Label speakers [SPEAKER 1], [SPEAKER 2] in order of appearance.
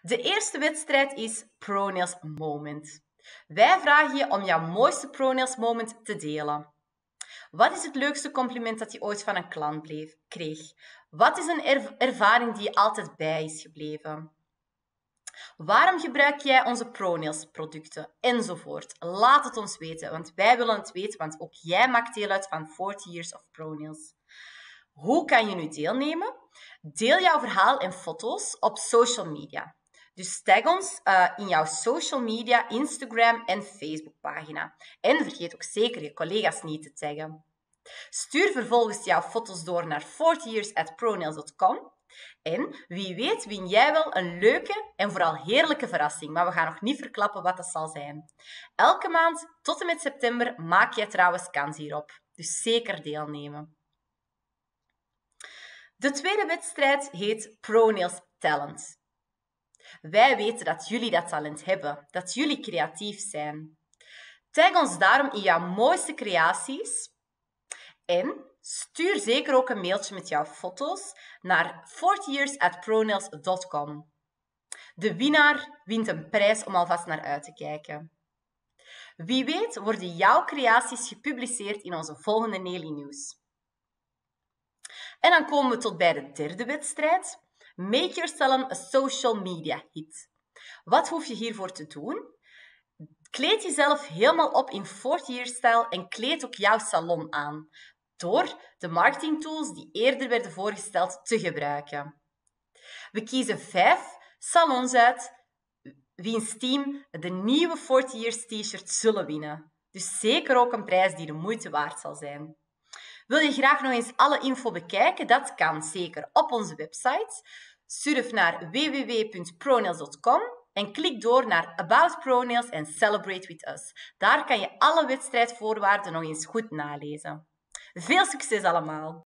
[SPEAKER 1] De eerste wedstrijd is ProNails Moment. Wij vragen je om jouw mooiste ProNails Moment te delen. Wat is het leukste compliment dat je ooit van een klant kreeg? Wat is een ervaring die je altijd bij is gebleven? Waarom gebruik jij onze ProNails producten? Enzovoort. Laat het ons weten, want wij willen het weten, want ook jij maakt deel uit van 40 Years of ProNails. Hoe kan je nu deelnemen? Deel jouw verhaal en foto's op social media. Dus tag ons in jouw social media, Instagram en Facebook pagina. En vergeet ook zeker je collega's niet te taggen. Stuur vervolgens jouw foto's door naar 40years@pronails.com. En wie weet win jij wel een leuke en vooral heerlijke verrassing. Maar we gaan nog niet verklappen wat dat zal zijn. Elke maand tot en met september maak jij trouwens kans hierop. Dus zeker deelnemen. De tweede wedstrijd heet ProNails Talent. Wij weten dat jullie dat talent hebben, dat jullie creatief zijn. Tag ons daarom in jouw mooiste creaties en stuur zeker ook een mailtje met jouw foto's naar 40years@pronails.com. De winnaar wint een prijs om alvast naar uit te kijken. Wie weet worden jouw creaties gepubliceerd in onze volgende Nelly Nieuws. En dan komen we tot bij de derde wedstrijd. Make your salon a social media hit. Wat hoef je hiervoor te doen? Kleed jezelf helemaal op in 40 years stijl en kleed ook jouw salon aan. Door de marketingtools die eerder werden voorgesteld te gebruiken. We kiezen 5 salons uit wiens team de nieuwe 40 years t-shirt zullen winnen. Dus zeker ook een prijs die de moeite waard zal zijn. Wil je graag nog eens alle info bekijken? Dat kan zeker op onze website. Surf naar www.pronails.com en klik door naar About ProNails en Celebrate with Us. Daar kan je alle wedstrijdvoorwaarden nog eens goed nalezen. Veel succes allemaal!